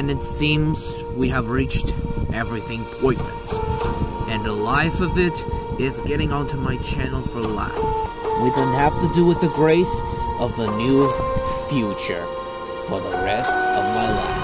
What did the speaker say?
And it seems we have reached everything pointless. And the life of it is getting onto my channel for last. We then have to do with the grace of the new future for the rest of my life.